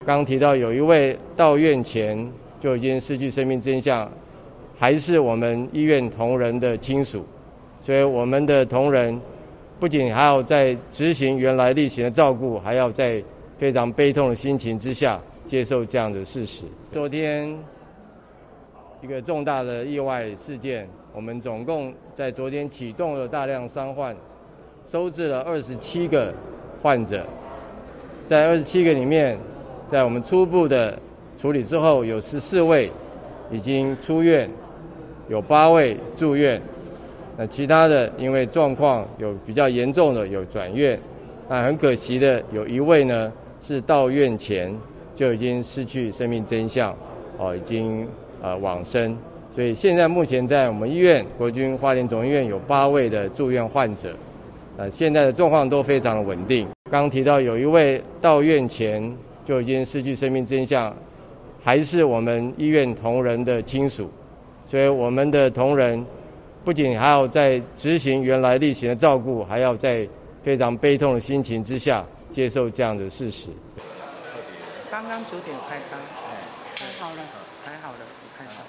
刚刚提到有一位到院前就已经失去生命真相，还是我们医院同仁的亲属，所以我们的同仁不仅还要在执行原来例行的照顾，还要在非常悲痛的心情之下接受这样的事实。昨天一个重大的意外事件，我们总共在昨天启动了大量伤患，收治了27个患者，在27个里面，在我们初步的处理之后，有14位已经出院，有8位住院，那其他的因为状况有比较严重的有转院，那很可惜的有1位呢是到院前就已经失去生命真相，已经往生。所以现在目前在我们医院国军花莲总医院有8位的住院患者，现在的状况都非常的稳定。刚刚提到有一位到院前就已经失去生命真相，还是我们医院同仁的亲属，所以我们的同仁不仅还要在执行原来例行的照顾，还要在非常悲痛的心情之下接受这样的事实。 刚刚9点开刀，还好了，还好。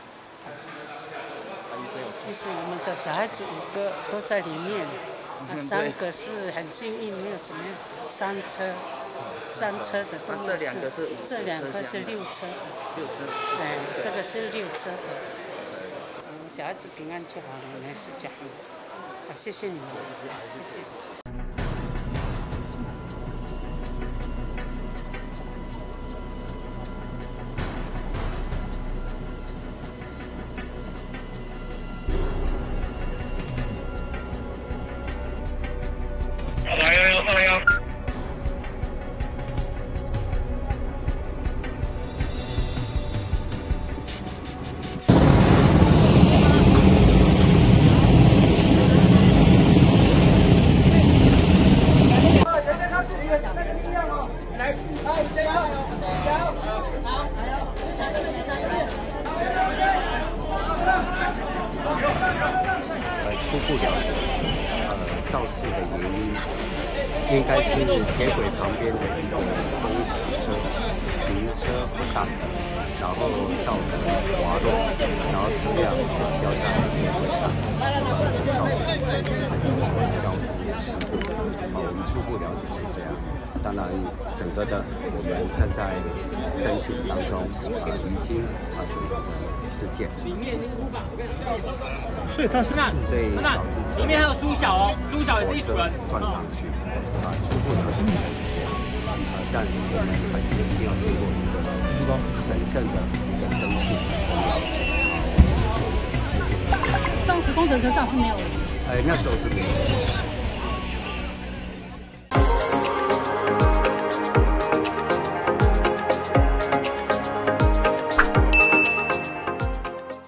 其实我们的小孩子5个都在里面，3个是很幸运，没有怎么样，3车的都没事。这2个是6车的，这个是6车的。小孩子平安就好了，没事就好了。谢谢你们，谢谢。 初步了解，肇事的原因应该是铁轨旁边的一个工程车停车不当，然后造成滑落，然后车辆掉在铁轨上，造成这次的交通事故。我们初步了解是这样。当然，整个的我们正在侦讯当中，厘清整个的事件。 所以他是所以导致里面还有苏小哦，苏小也是一组人撞上去，初步了解是这样，但我们还是一定要经过一个审慎的一个侦讯和了解， 当时工程车上是没有人。 那时候是没有人。